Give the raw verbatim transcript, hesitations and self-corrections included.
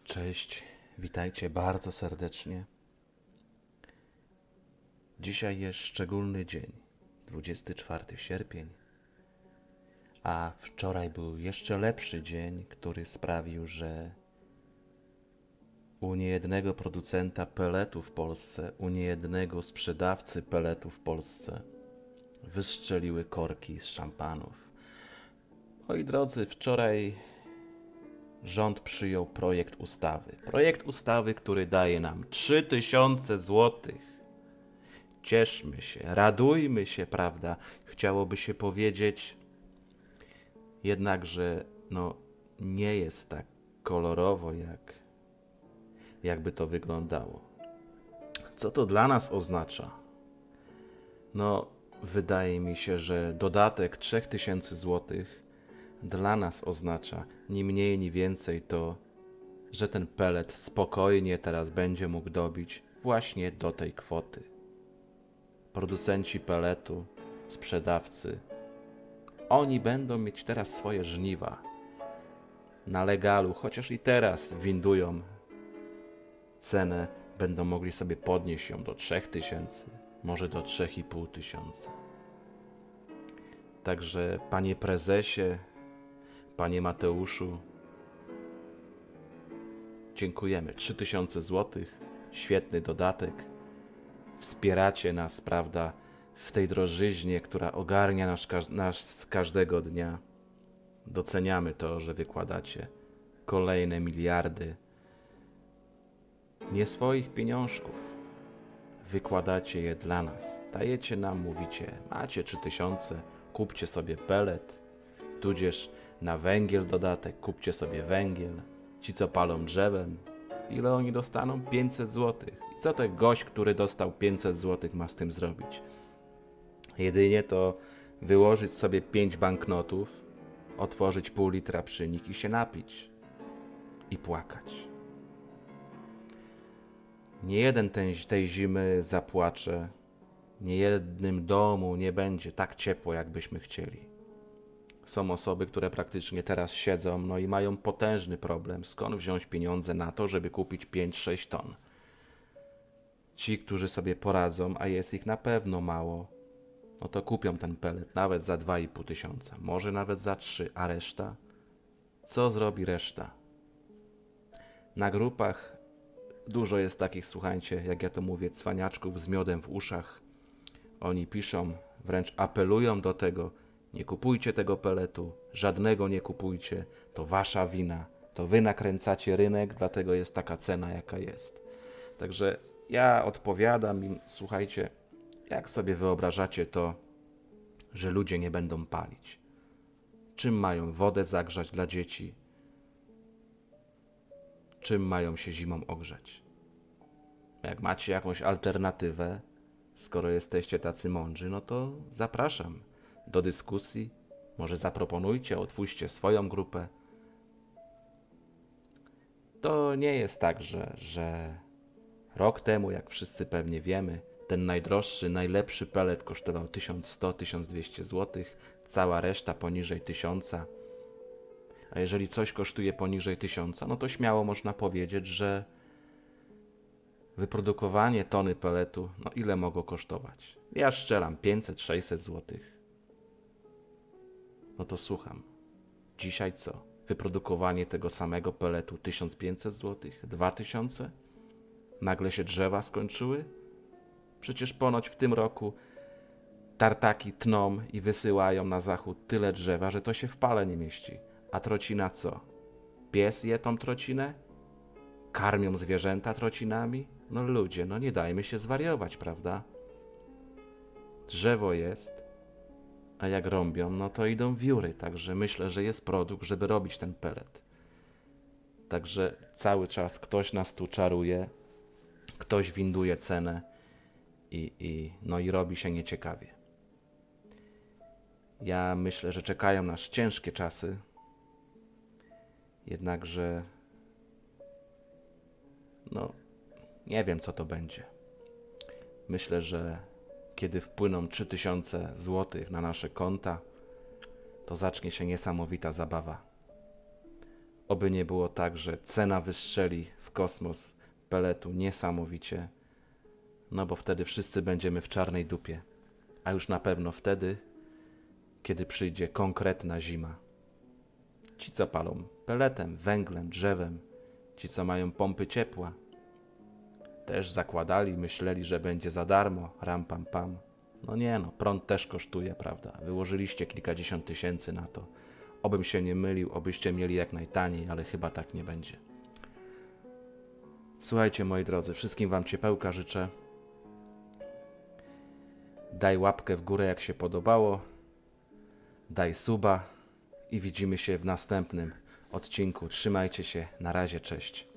Cześć, witajcie bardzo serdecznie. Dzisiaj jest szczególny dzień, dwudziesty czwarty sierpień, a wczoraj był jeszcze lepszy dzień, który sprawił, że u niejednego producenta peletu w Polsce, u niejednego sprzedawcy peletu w Polsce wystrzeliły korki z szampanów. Moi drodzy, wczoraj rząd przyjął projekt ustawy. Projekt ustawy, który daje nam trzy tysiące złotych. Cieszmy się, radujmy się, prawda? Chciałoby się powiedzieć, jednakże no, nie jest tak kolorowo, jak, jakby to wyglądało. Co to dla nas oznacza? No, wydaje mi się, że dodatek trzech tysięcy złotych dla nas oznacza ni mniej, ni więcej to, że ten pelet spokojnie teraz będzie mógł dobić właśnie do tej kwoty. Producenci peletu, sprzedawcy, oni będą mieć teraz swoje żniwa na legalu, chociaż i teraz windują cenę, będą mogli sobie podnieść ją do trzech tysięcy, może do trzech i pół tysiąca. Także panie prezesie, panie Mateuszu, dziękujemy. trzy tysiące złotych, świetny dodatek. Wspieracie nas, prawda, w tej drożyźnie, która ogarnia nas, nas każdego dnia. Doceniamy to, że wykładacie kolejne miliardy nie swoich pieniążków. Wykładacie je dla nas. Dajecie nam, mówicie, macie trzy tysiące, kupcie sobie pelet, tudzież na węgiel dodatek, kupcie sobie węgiel. Ci, co palą drzewem, ile oni dostaną? pięćset złotych. I co ten gość, który dostał pięćset złotych, ma z tym zrobić? Jedynie to wyłożyć sobie pięć banknotów, otworzyć pół litra pszynik i się napić. I płakać. Nie jeden ten, tej zimy zapłacze, nie jednym domu nie będzie tak ciepło, jakbyśmy chcieli. Są osoby, które praktycznie teraz siedzą, no i mają potężny problem, skąd wziąć pieniądze na to, żeby kupić pięć sześć ton. Ci, którzy sobie poradzą, a jest ich na pewno mało, no to kupią ten pelet nawet za dwa i pół tysiąca, może nawet za trzy, a reszta? Co zrobi reszta? Na grupach dużo jest takich, słuchajcie, jak ja to mówię, cwaniaczków z miodem w uszach. Oni piszą, wręcz apelują do tego, nie kupujcie tego peletu, żadnego nie kupujcie, to wasza wina, to wy nakręcacie rynek, dlatego jest taka cena, jaka jest. Także ja odpowiadam im, słuchajcie, jak sobie wyobrażacie to, że ludzie nie będą palić? Czym mają wodę zagrzać dla dzieci? Czym mają się zimą ogrzać? Jak macie jakąś alternatywę, skoro jesteście tacy mądrzy, no to zapraszam do dyskusji. Może zaproponujcie, otwórzcie swoją grupę. To nie jest tak, że, że rok temu, jak wszyscy pewnie wiemy, ten najdroższy, najlepszy pelet kosztował tysiąc sto do tysiąca dwieście złotych, cała reszta poniżej tysiąca. A jeżeli coś kosztuje poniżej tysiąca, no to śmiało można powiedzieć, że wyprodukowanie tony peletu, no ile mogło kosztować? Ja strzelam pięćset sześćset złotych. No to słucham. Dzisiaj co? Wyprodukowanie tego samego peletu tysiąc pięćset złotych? dwa tysiące? Nagle się drzewa skończyły? Przecież ponoć w tym roku tartaki tną i wysyłają na zachód tyle drzewa, że to się w pale nie mieści. A trocina co? Pies je tą trocinę? Karmią zwierzęta trocinami? No ludzie, no nie dajmy się zwariować, prawda? Drzewo jest, a jak rąbią, no to idą wióry, także myślę, że jest produkt, żeby robić ten pelet. Także cały czas ktoś nas tu czaruje, ktoś winduje cenę i, i, no i robi się nieciekawie. Ja myślę, że czekają nas ciężkie czasy, jednakże no nie wiem, co to będzie. Myślę, że kiedy wpłyną trzy tysiące złotych na nasze konta, to zacznie się niesamowita zabawa. Oby nie było tak, że cena wystrzeli w kosmos peletu niesamowicie, no bo wtedy wszyscy będziemy w czarnej dupie. A już na pewno wtedy, kiedy przyjdzie konkretna zima. Ci, co palą peletem, węglem, drzewem, ci, co mają pompy ciepła, też zakładali, myśleli, że będzie za darmo, ram pam pam. No nie no, prąd też kosztuje, prawda? Wyłożyliście kilkadziesiąt tysięcy na to. Obym się nie mylił, obyście mieli jak najtaniej, ale chyba tak nie będzie. Słuchajcie, moi drodzy, wszystkim wam ciepełka życzę. Daj łapkę w górę, jak się podobało. Daj suba i widzimy się w następnym odcinku. Trzymajcie się, na razie, cześć.